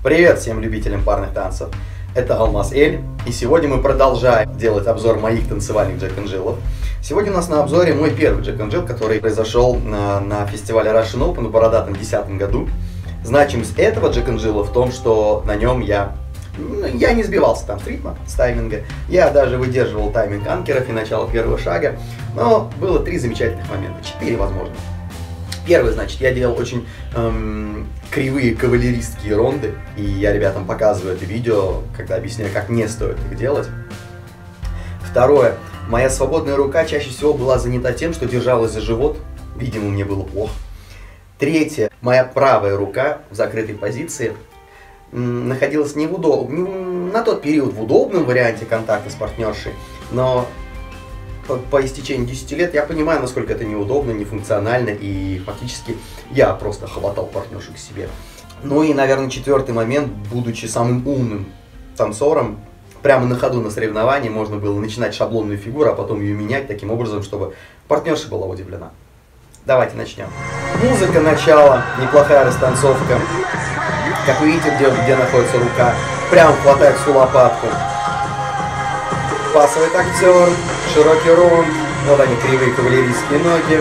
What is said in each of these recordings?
Привет всем любителям парных танцев, это Алмаз Эль, и сегодня мы продолжаем делать обзор моих танцевальных джек-н-джилов. Сегодня у нас на обзоре мой первый джек-н-джилл, который произошел на фестивале Russian Open в бородатом 2010 году. Значимость этого джек-н-джилла в том, что на нем я не сбивался там с ритма, с тайминга, я даже выдерживал тайминг анкеров и начало первого шага, но было 3 замечательных момента, 4 возможно. Первый, значит, я делал очень кривые кавалеристские ронды, и я ребятам показываю это видео, когда объясняю, как не стоит их делать. Второе, моя свободная рука чаще всего была занята тем, что держалась за живот, видимо, мне было плохо. Третье, моя правая рука в закрытой позиции находилась на тот период в удобном варианте контакта с партнершей, но по истечении 10 лет я понимаю, насколько это неудобно, нефункционально, и фактически я просто хватал партнершу к себе. Ну и, наверное, четвертый момент, будучи самым умным танцором, прямо на ходу на соревновании можно было начинать шаблонную фигуру, а потом ее менять таким образом, чтобы партнерша была удивлена. Давайте начнем. Музыка, начало, неплохая растанцовка. Как вы видите, где находится рука, прям хватает всю лопатку. Пасовый актер, широкий рунд, вот они, кривые кавалерийские ноги.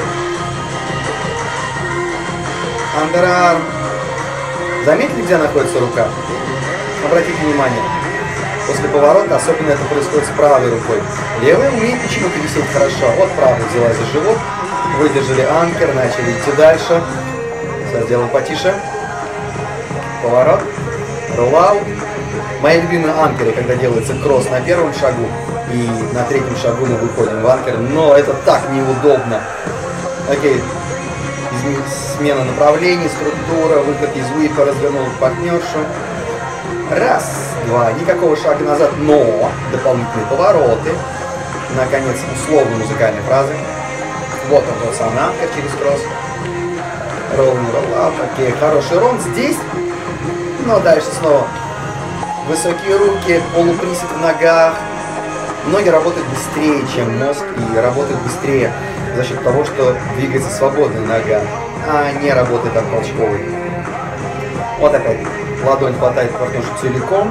Андерарм. Заметили, где находится рука? Обратите внимание. После поворота особенно это происходит с правой рукой. Левая умеет почему-то висеть хорошо. Вот правая взялась за живот, выдержали анкер, начали идти дальше. Сейчас сделаем потише. Поворот, роллаут. Мои любимые анкеры, когда делается кросс на первом шагу, и на третьем шагу мы выходим в анкер, но это так неудобно. Окей, смена направлений, структура, выход из уипа, развернул партнершу. Раз, два, никакого шага назад, но дополнительные повороты. Наконец, условно музыкальные фразы. Вот он тот самый анкер через кросс. Ровный роллаут, окей, хороший рон здесь, но дальше снова. Высокие руки, полуприсед в ногах. Ноги работают быстрее, чем мозг, и работают быстрее за счет того, что двигается свободная нога, а не работает от толчковой. Вот опять. Ладонь хватает партнершу целиком.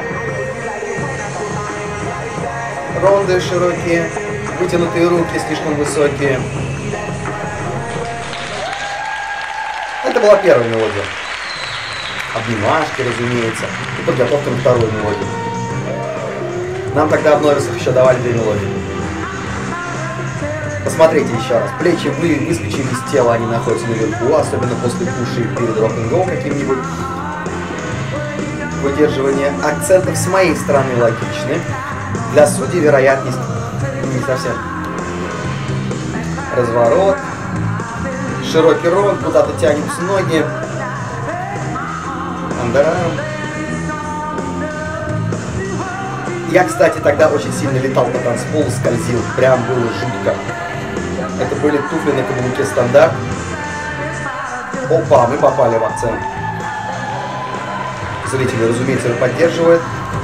Ронды широкие, вытянутые руки слишком высокие. Это была первая мелодия. Обнимашки, разумеется, и подготовка на вторую мелодию. Нам тогда в новисах еще давали 2 мелодии. Посмотрите еще раз. Плечи выскочили из тела, они находятся наверху, особенно после пуши перед рок-н-ролл каким-нибудь. Выдерживание акцентов с моей стороны логичны. Для судей вероятность не совсем. Разворот. Широкий рон, куда-то тянутся ноги. Андерарм. Я, кстати, тогда очень сильно летал по танцполу, скользил, прям было жутко. Это были туфли на каблуке стандарт. Опа, мы попали в акцент. Зрители, разумеется, поддерживают.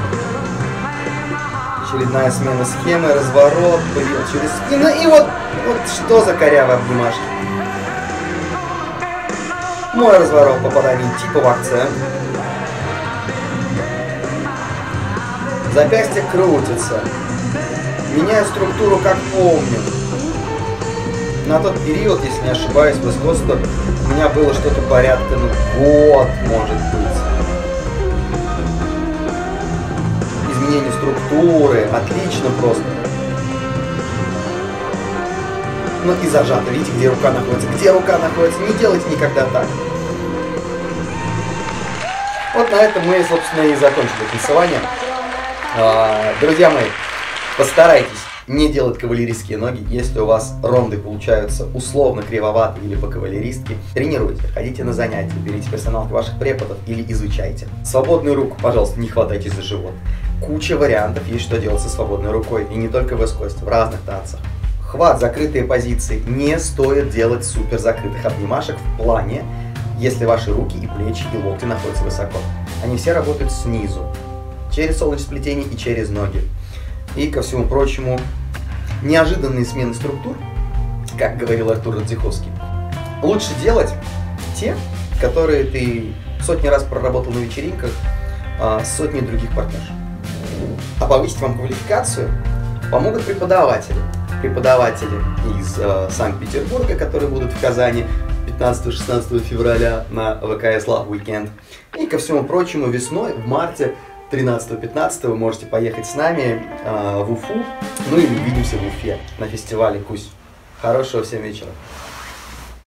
Очередная смена схемы, разворот, поверх через спину. И вот что за корявые обнимашки. Мой разворот, попадание типа в акцент. Запястье крутится. Меняю структуру, как помню. На тот период, если не ошибаюсь, в искусстве у меня было что-то порядка, год, может быть. Изменение структуры, отлично просто. Ну и зажато, видите, где рука находится. Где рука находится, не делайте никогда так. Вот на этом мы, собственно, и закончили танцевание. Друзья мои, постарайтесь не делать кавалерийские ноги, если у вас ронды получаются условно кривоватые или по-кавалеристски. Тренируйте, ходите на занятия, берите персонал ваших преподов или изучайте. Свободную руку, пожалуйста, не хватайтесь за живот. Куча вариантов есть, что делать со свободной рукой, и не только в эскосте, в разных танцах. Хват, закрытые позиции, не стоит делать супер закрытых обнимашек в плане, если ваши руки и плечи и локти находятся высоко. Они все работают снизу, через солнечное сплетение и через ноги. И, ко всему прочему, неожиданные смены структур, как говорил Артур Радзиховский, лучше делать те, которые ты сотни раз проработал на вечеринках с сотней других партнерш. А повысить вам квалификацию помогут преподаватели. Преподаватели из Санкт-Петербурга, которые будут в Казани 15-16 февраля на ВКС Love Weekend. И ко всему прочему, весной, в марте, 13-15 вы можете поехать с нами в Уфу. Ну и увидимся в Уфе на фестивале Кусь. Хорошего всем вечера.